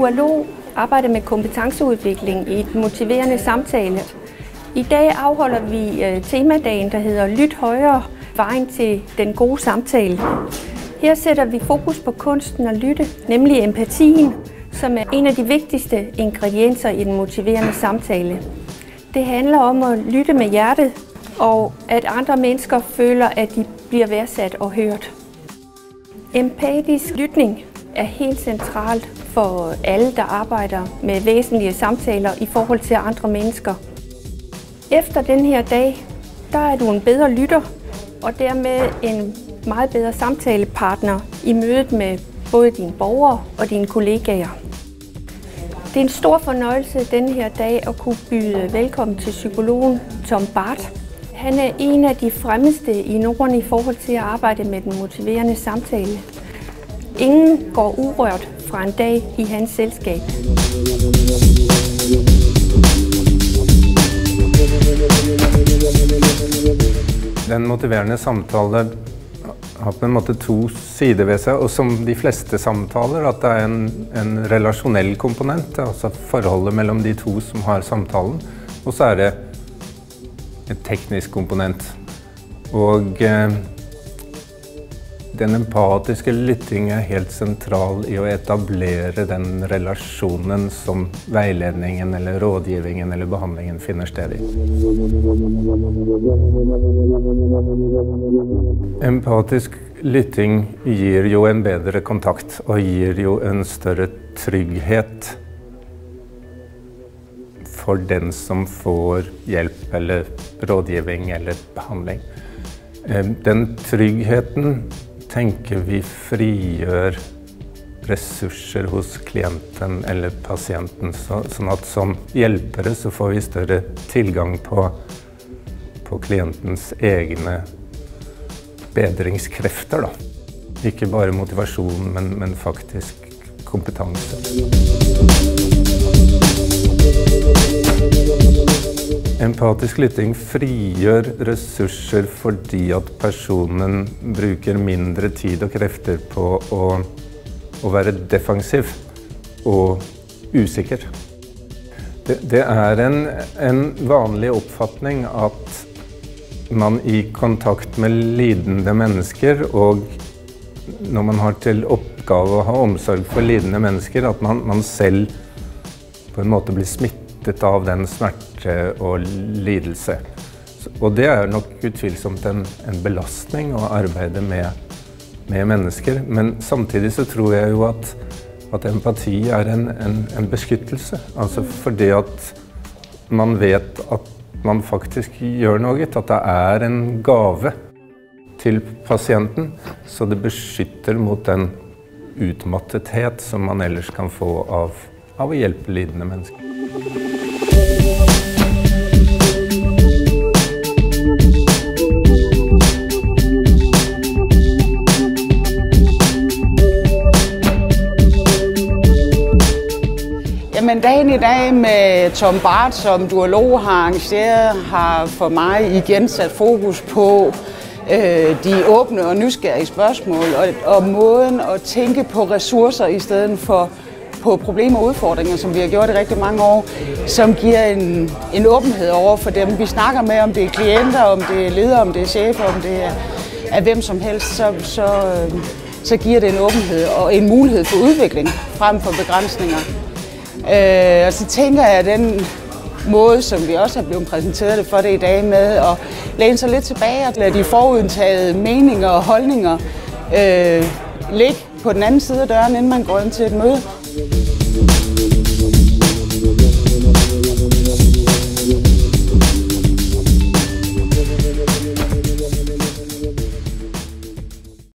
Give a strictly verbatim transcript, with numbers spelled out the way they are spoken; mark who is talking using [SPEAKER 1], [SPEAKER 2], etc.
[SPEAKER 1] Dualog arbejder med kompetenceudvikling i et motiverende samtale. I dag afholder vi temadagen, der hedder Lyt højere, vejen til den gode samtale. Her sætter vi fokus på kunsten at lytte, nemlig empatien, som er en af de vigtigste ingredienser i den motiverende samtale. Det handler om at lytte med hjertet, og at andre mennesker føler, at de bliver værdsat og hørt. Empatisk lytning er helt centralt for alle, der arbejder med væsentlige samtaler i forhold til andre mennesker. Efter den her dag, der er du en bedre lytter, og dermed en meget bedre samtalepartner i mødet med både dine borgere og dine kollegaer. Det er en stor fornøjelse denne her dag at kunne byde velkommen til psykologen Tom Barth. Han er en af de fremmeste i Norden i forhold til at arbejde med den motiverende samtale. Ingen går urørt fra en dag i hans selskab.
[SPEAKER 2] Den motiverende samtale har på en måte to sider ved seg, og som de fleste samtaler, at det er en, en relasjonell komponent, altså forholdet mellom de to som har samtalen, og så er det en teknisk komponent. Og eh, den empatiske lytting er helt sentral i å etablere den relasjonen som veiledningen eller rådgivningen eller behandlingen finner sted i. Empatisk lytting gir jo en bedre kontakt og gir jo en større trygghet for den som får hjelp eller rådgivning eller behandling. Den tryggheten tenker vi frigjør ressurser hos klienten eller pasienten, så, sånn at som hjelpere så får vi større tilgang på, på klientens egne bedringskrefter, da. Ikke bare motivasjon, men, men faktisk kompetanse. Empatisk lytting frigjør ressurser fordi at personen bruker mindre tid og krefter på å, å være defensiv og usikker. Det, det er en, en vanlig oppfatning at man i kontakt med lidende mennesker, og når man har til oppgave å ha omsorg for lidende mennesker, at man, man selv på en måte blir smittet av den smerte og lidelse. Og det er nok utvilsomt en, en belastning å arbeide med, med mennesker, men samtidig så tror jeg jo at, at empati er en, en, en beskyttelse. Altså fordi at man vet at man faktisk gjør noe, at det er en gave til pasienten, så det beskytter mot den utmattethet som man ellers kan få av, av å hjelpe lidende mennesker.
[SPEAKER 3] Men dagen i dag med Tom Barth, som Dualog har arrangeret, har for mig igen sat fokus på øh, de åbne og nysgerrige spørgsmål og, og måden at tænke på ressourcer i stedet for på problemer og udfordringer, som vi har gjort i rigtig mange år, som giver en, en åbenhed over for dem, vi snakker med, om det er klienter, om det er ledere, om det er chefer, om det er, er hvem som helst, så, så, så giver det en åbenhed og en mulighed for udvikling frem for begrænsninger. Øh, og så tænker jeg, at den måde, som vi også har blevet præsenteret for det i dag med, at læne sig lidt tilbage og lade de forudtagede meninger og holdninger øh, ligge på den anden side af døren, inden man går ind til et møde.